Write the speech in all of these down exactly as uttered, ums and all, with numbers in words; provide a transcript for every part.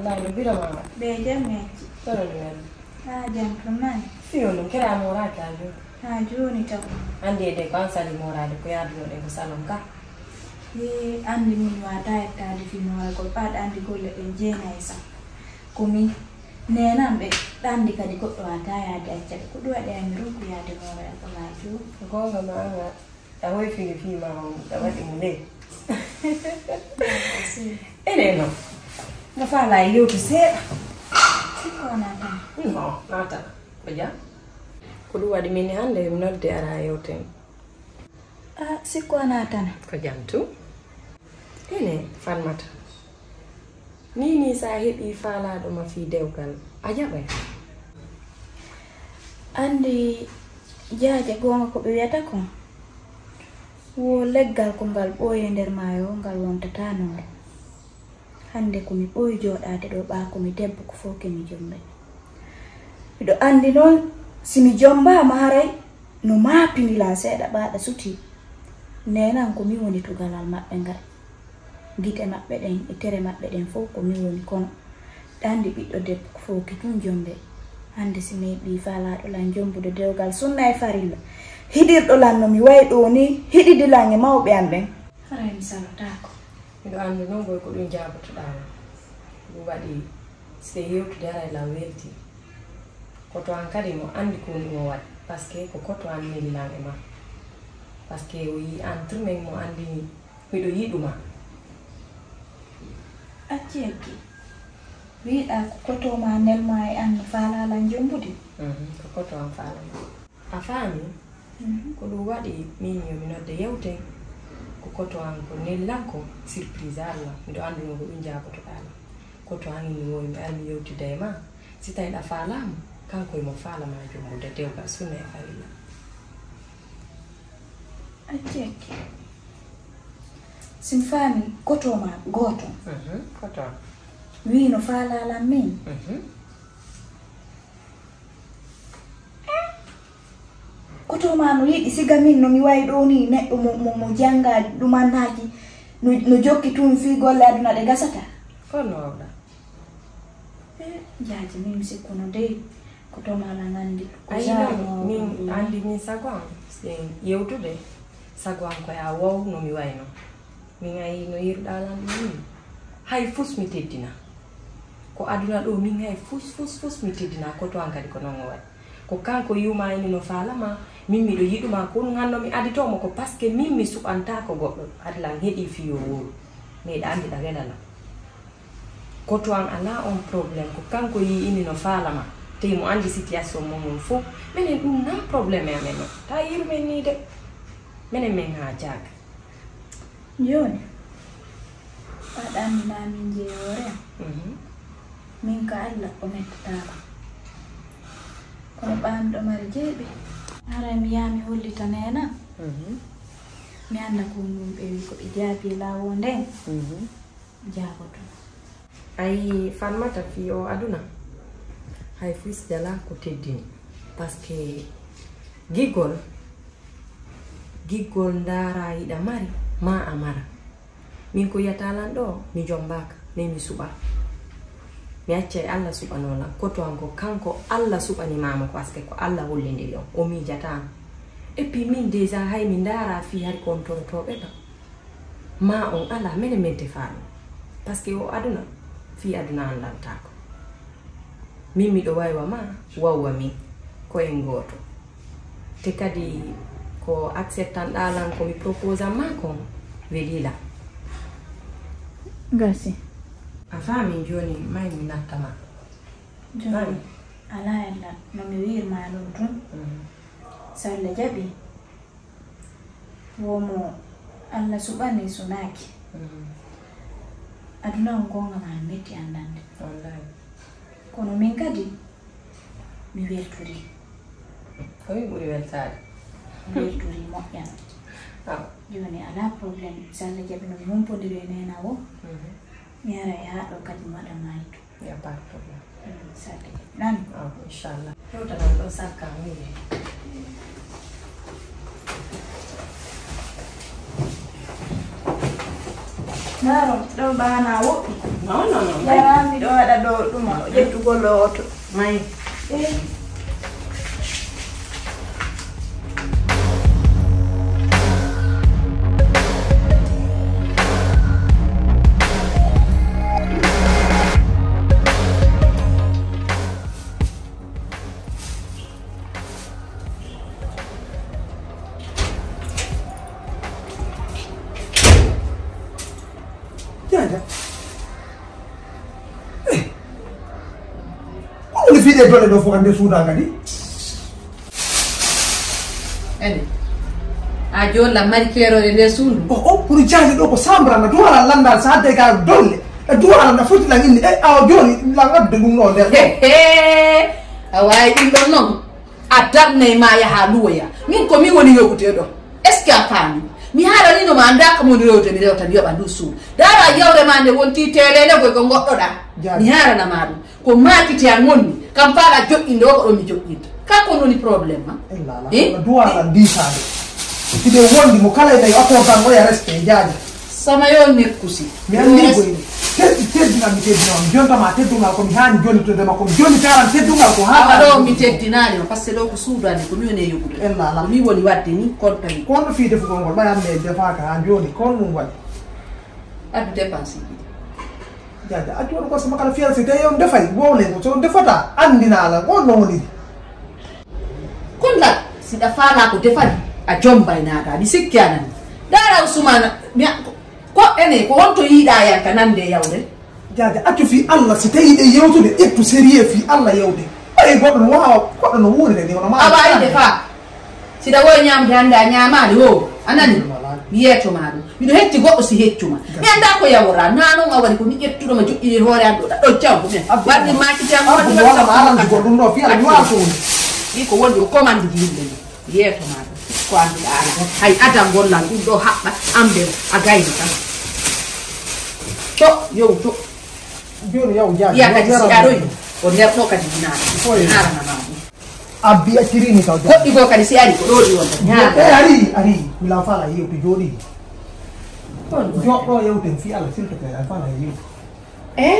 Wallahi no bira ma. Be jammeji. Tono men. Ha jam kamai. Fiyo no kira morata jo. Ha joni taw. Ande de ko ansali morade ko yaadu de ko salon ka. Ye andi min wata ettade fi mora ko paad andi golle be jeena isa. Komi nenam be dandi kadi goddo wata yaade acca ko do wade am ru ko yaade mora ko laaju. Ko ga ma nga. Da hoy fi fi ma da wadi mu ne. Ene no. Nga fa la yo to se. Siko nata. No, nata. Ko ja. Ko do wadi min hande mi nodde ara yoten. Ah, siko nata. Ko jam tu. Ene Fatmata. Ni ni sa hebi fala do ma fi dewgal. Ajabe. Andi jaaje gonga ko be wiyata ko. Wo leggal ko ngal boye nder maayo ngal wonta tanore. Hande ko mi boy jodade do ba ko mi debbo ko foke mi jombe. Mido andi non simi jomba maray no mapini la seeda baada suti. Nenan ko mi woni to galal mabbe ngal. Gite mabbe den e tere mabbe den fo ko mi woni kono. Dandi biddo debbo ko foke tun jombe. Hande simi bi fala do lan jombude dewgal sunna e farilla. Hidirdo lan no mi way do ni hididi lange mawbe am ben. Hara mi salotako. Mido andi non boy ko dum jabato dama. Dum wadi se yewtu dara la welti. Ko to an kadi mo andi ko ni mo wat parce que ko koto an meli lange ma. Parce que o yi entre men mo andi mido yiduma. Accelki. Wi a koto ma nel ma e an fala lan jombudi. Mhm. Ko koto an fala. Afami. Ko dum wadi min yo mi nodde yewte. Ko koto an ko nellanko surprise alla mido andi no ko dum jabato dala. Koto an ni wo mi armi yewti dema. Sita ida fala kanko mo fala ma jombude dewgal sunna e farilla. Accelki. Sim fami koto ma goto. Mhm. Koto. Wi no fala lan min. Mhm. Koto ma no yidi siga min no mi way do ni neddo mo mo, mo janga dumanaki no no jokki tun fi golle aduna de gasata. Ko no wawda. Eh jaaji min sikono de koto ma la nandi ko Ayi jano min andi min sagwan sen yewtude sagwan ko ya wow no mi wayno. Min ayi no yirda lan min. Hay fus mi teddina. Ko aduna do min hay fus fus fus mi teddina ko to an kadi ko non way. Ko kanko yuma eni no falama min mi do yiduma ko nganno mi adito mo ko parce que min mi subanta ko goddo adlan hedi fiyo wuro me da andi da relala ko to an ala on problème ko kanko yi ini no falama te mo andi situation mo mon fo menen dum na problème e amen ta yiru men ni de menen men ha jaga joni adani na min je ore mhm min ka alla ko mettata kono ɓamɗo mari jeeɓi hara mi yami hollita nena mhm mi anda ko ɗum ɓe wi ko ɓe jaabi lawo nden mhm jaaboto ay Fatmata fi o aduna hay fils dala ko teddini parce que gigol gigol ndara yiɗa mari ma amara min ko yatalan ɗo mi jombaka mais mi suɓa mi acca e Allah subhanahu koto an ko kanko Allah subhani mama parce que ko Allah hollindiri on o mijatama et puis min déjà hay mi ndara fi har kon totoɓe ba ma on ala mene mente faami parce que o aduna fi aduna an lantako min miɗo waywa ma wawwa min ko en goto te kadi ko acceptan ɗalan ko mi propose an ma kon welila gasi a faami joni may mi nattama joni ala ella no mi wirma ɗum tun so Allah jaɓi womo Allah suɓani sunaki aduna on gonga ma metti andande wallahi kono min kadi mi weltori ko mi ɓuri weltade mi weltori moƴƴan joni ala probléme so Allah jaɓi no mi humpodiri e nena o mi ara e haɗo kadi mi waɗa mayito ya pas problème so Allah jaɓi nani ah inchallah hewtanan ɗo sakka wiye Naro, ɗo bana woɓɓi. non non non Yarami ɗo waɗa ɗum o ƴettugo looto Mai. Jaja. Eh. Ko fi de dole do fo ande suuda ngadi. Ene. A jolla mari kerore nde suudu. O o pour jaje do ko sambra na duwala landa sa de ga dolle. E duwala na foti la ngini e aw joni la ngadde dum no der. He. Awai dum do non. Adarne ma ya haluya. Min ko mi woni yogute do. Est ce que a fami? Mi haala ni no ma anda ka mo rewte mi rewta mi yoba ndu suudu. Dara yawre ma nde wonti telele ko ko goddo da. Mi haala na ma dum. Ko makiti a ngonni kam faala joddinde o ko do mi joddinta. Ka ko noni problème ma? Eh? Duwala disade. Ide wondi mo kala ida ko tan mo ya respect jaje. Sama yo nekkusi. Mi andi ko ni. Teddi teddi na mi teddi non jonta ma teddu ngal ko mi hani joni to de ma ko joni taran teddu ngal ko ha do mi teddinani no parce que do ko suudani ko mi woni yogude. Ella la mi woni wadde ni konto ni. Kono fi defu ko ngol bayam me defa ka han joni kon mum wadi. Adu dépense. Jaja adu ko sama kala fiel se te yon defay wole ko so defata andina la ko no woni. Kon la si da fala ko defani a jomba inata di sikkiana. Dara usumana mi ko ene ko wonto yida yanka nande yawde. Jaja atu fi Allah si tayi de yewtude ettu sérieux fi Allah yewde. Ay goddo waaw goddo no woni de no ma. Aba ide fa. Si da woy nyam handa nyamali ho anani. Yeto maru. Mi do hetti goddo si heccuma. Mi anda ko yawra nano ngawari ko ni ettudo ma jokkiri hore ando da do jawbu men. Wadde maki tan wadi wala ma aran goddo no fi ala wa so. Iko wondi ko commande di yimbe ni. Yeto maru. Ko andi ala. Hay adam golla dum do habba ambe a gayni tan. To yo to joni yaw jaja. Ya kadi si aroy. O nder do kadi dinara. Ko dinara na ma. Abbi akirini taw Ko digo kadi si ari ko do di wonta. Eh ari ari mila fala yewti jodi. Jokɗo yewten fi Allah silto kay fala yewti. Eh?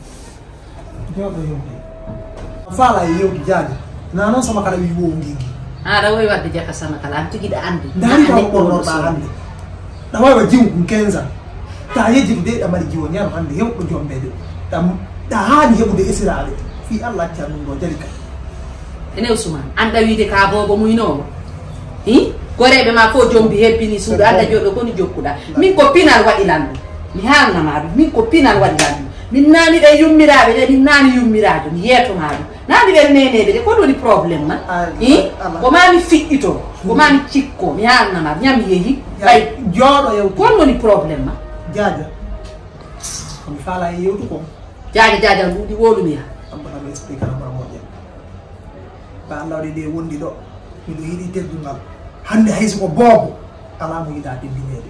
Jokɗo yewti. Fala yewti jaja. Na non sama kala wi wo ngingi. Ada woy wadde jaka sama kala am tigi da andi. Dari ko ko no ba andi. Da way wa jiw kun kenza. Ta yeji de da mari jiwo nyam hande yewdo jombe de. Da da hani yebude israale. Fi Allah tan no jalika. Ene Usman anda wiide ka bobo muyno. Hi? Gorebe ma ko jombi hebbini suudu anda jodo ko ni jokkuda. Min ko pinal wadi landu. Mi halna maadu min ko pinal wadi landu. Min nani de yummirabe de min nani yummiraado mi yeto maadu. Nani be nenebe de ko do ni problème ma. Hi? Ko ma mi fiddito. Ko ma mi cikko mi halna maadu nyam yehi. Bay jodo yew ko woni problème ma. Jaja. Ko fala yewtu ko. Jaja jaja ngudi wolumi ha. Ambata be explique na ma moje. Ba Allah de wondi do. Mi do yidi teddungal. Hande hayso ko bobo ala mo yida teddinede.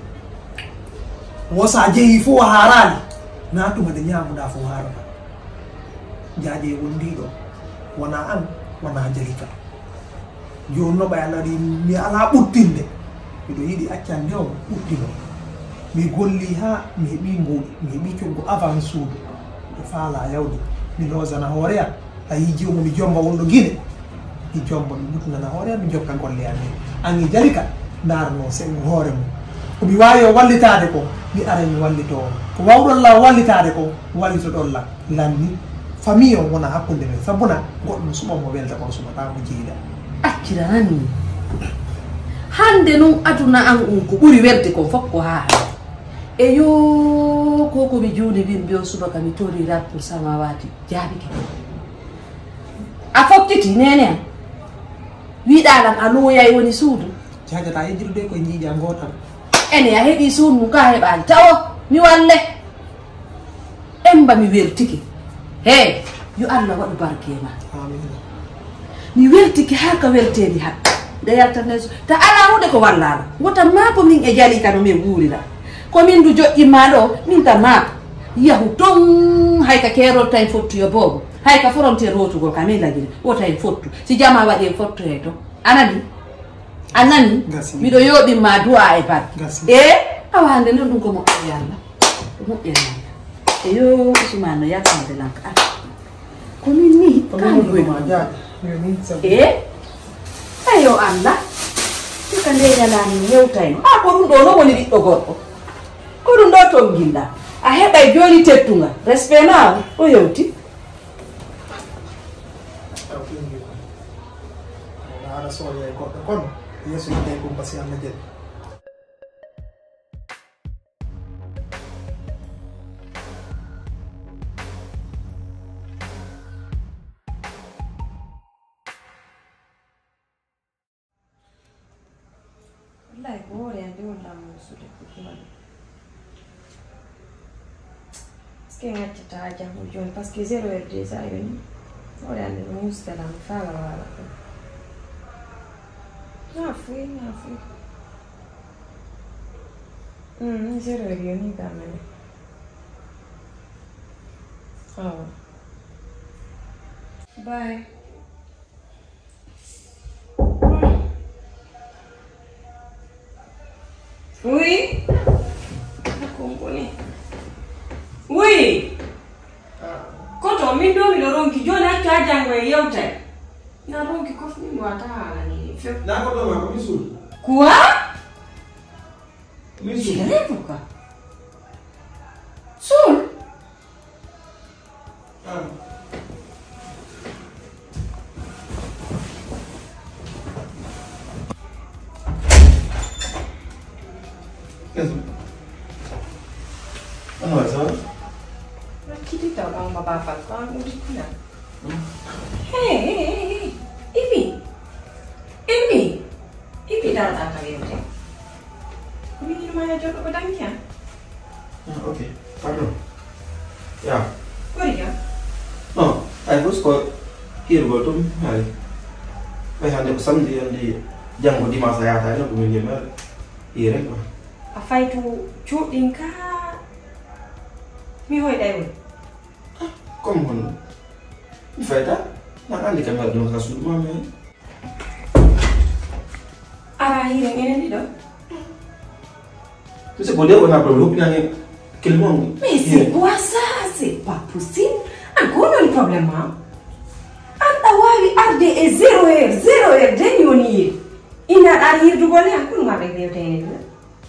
Wosa jeyi fu harali. Na tuma de nyamuda fu harata. Jaje wondi do. Wana an wana jalika. Jonno ba Allah di mi ala buttinde. Mi do yidi accan dew buttino. Mi golli ha mi hebi ngol mi hebi coggo avant suudu. Do fala yawdi. Mi lozana horeya ayi jiwmo mi jomba wondo gine. I jombo mi mutna hoore mi jokka golle ande angi jalika darno sen hoore mo ko mi wayo wallitade ko mi ara mi wallito ko wawdon la wallitade ko wallito don la lanni famille on wona hakkunde men sabuna goddo suma mo welta ko suma ta mo jiida Akkirani. Hande non aduna an un ko buri welde ko fokko ha. E yo ko ko mi joni bimbe o subaka mi tori rapport samawati jabiki. A fokkiti nene. Wiɗalam a loyay woni suudu jagata yejirde ko jiija gotal ene a heɓi suudu mum ka heɓani tawo mi walle emba mi weltiki he yo Allah waɗu barke ma amin mi weltiki har ka weltedi ha nde yaltanne ta ala hunde ko wallala gotan mako min e jalika no min wuurira ko min du joƴƴimma ɗo min tan mako yahu ton hay ka kerol tan fottuyo boobo hay ka frontière rotugol ka min lagiri wota en fottu si jama waɗi en fottu he to anani anani miɗo yoɓinma du'a e bad e awa hande non ɗum ko moƴƴere Allah ko moƴƴere Allah e yo Usman no yakkande lanka ko min ni Ko kan min ma ja. Ni min sa. e ayo Allah ka ndeñanani yewtayno a ko ɗum ɗo no woni ɓiɗɗo gorko ko ɗum ɗo ton gilla a heɓay joni tettunga respect na o yewti Ara so ya ko kon. Yesu ni ko pasi am na jël. Wallahi ko hoore ande wonɗa musude ko ɗuman est ce que gaccata ha jango joni par ce que zéro heure déjà yoni hoore ande ɗo musdalam faala waala ko na fuyi na fuyi Mm, zéro heure yoni gamene awa bye. Oui. Compone. Oui. Koto mi do mi ronki jona ka jango e yewte. Na ronki ko fini wata ala ni. Na ko do ma ko misul. Quoi? Misul. Quelle époque? Sul. Ah. Qu'est-ce que Ah ouais, ça va? Kita tahu orang bapak orang udah kenal. Hei, hei, hei, Ibi, Ibi, Ibi dah tak kali ini. Kami ni mana jodoh pedangnya? Ah, ok. Pardon. Ya. Kau dia? Non, ay bos ko hirgo tum hay. Bay hande ko samedi andi jango dimanche ayata no ko min yemel. Ire ko. Apa itu cuɗin ka mi hoyɗay on Comme hono. Mi fayta? Na andi kamera dum ka sudu mame. ara hiren enen ɗiɗo Tu sais ko de on a problème hopina ni kelmon. mais c'est quoi ça c'est pas possible an ko woni probléme ma an ɗa wawi arde e zéro heure zéro heure deni woni yir ina ɗa yirdugole an kono maɓe gewtene ɗum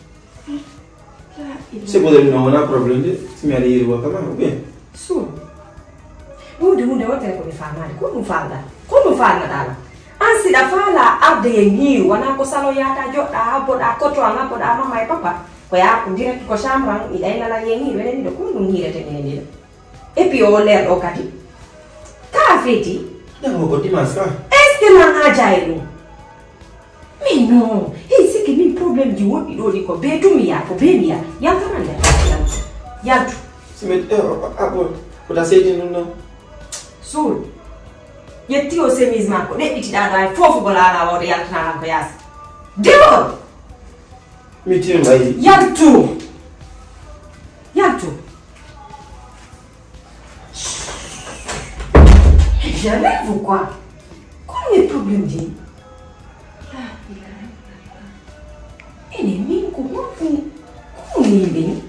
C'est ko de no on a problème de. Si mi ari yirgo kama ou bien. suur ɗude hunde wotere komi famade ko ɗum falɗa ko ɗum falnaɗala an siɗa faala arde e ñiiru wona ko salo yata joɗɗa habboɗa koto an habboɗa mama e papa ko yaha direct ko chambre an iɗa e ngala ye ñiiru enen ɗiɗo ko ɗum ñiirete enen ɗiɗo et puis o lerɗo kadi ka feeti Jango ko dimanche ka. est ce que nan ha jaye ɗum mais non hey sikki min probléme ji woɗɗi ɗo ɗi ko be tumiya ko be miya yaltaman nder yaltu yaltu Si mi eh abo ko da sedi non no. suul yetti o sémise makko ɗeɗɗitiɗa ɗo hay fofugol ala woto yaltanalan ko yaasi dewol Mi tire mbay. yaltu yaltu je rêve ou quoi kono mi probléme ji ene min ko wonɗum ko yimɓe ni